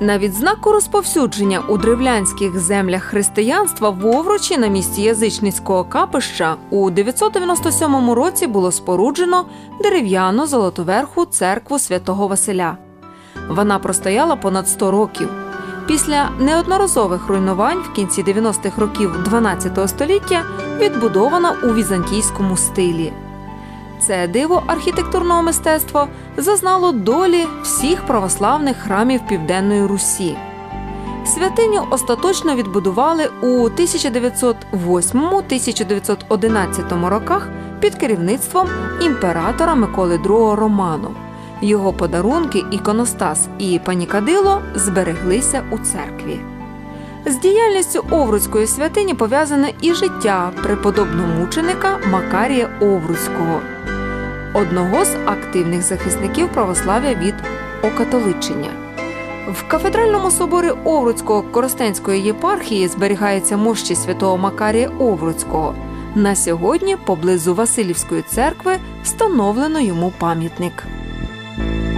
На відзнаку розповсюдження у древлянських землях християнства в Овручі на місці язичницького капища у 997 році було споруджено дерев'яну золотоверху церкву святого Василя. Вона простояла понад 100 років. Після неодноразових руйнувань в кінці 90-х років 12 століття відбудована у візантійському стилі. Це диво архітектурного мистецтва зазнало долі всіх православних храмів Південної Русі. Святиню остаточно відбудували у 1908-1911 роках під керівництвом імператора Миколи II Роману. Його подарунки, іконостас і панікадило збереглися у церкві. З діяльністю Овруцької святині пов'язане і життя преподобномученика Макарія Овруцького, одного з активних захисників православ'я від окатоличення. В кафедральному соборі Овруцького Коростенської єпархії зберігається мощі святого Макарія Овруцького. На сьогодні поблизу Василівської церкви встановлено йому пам'ятник.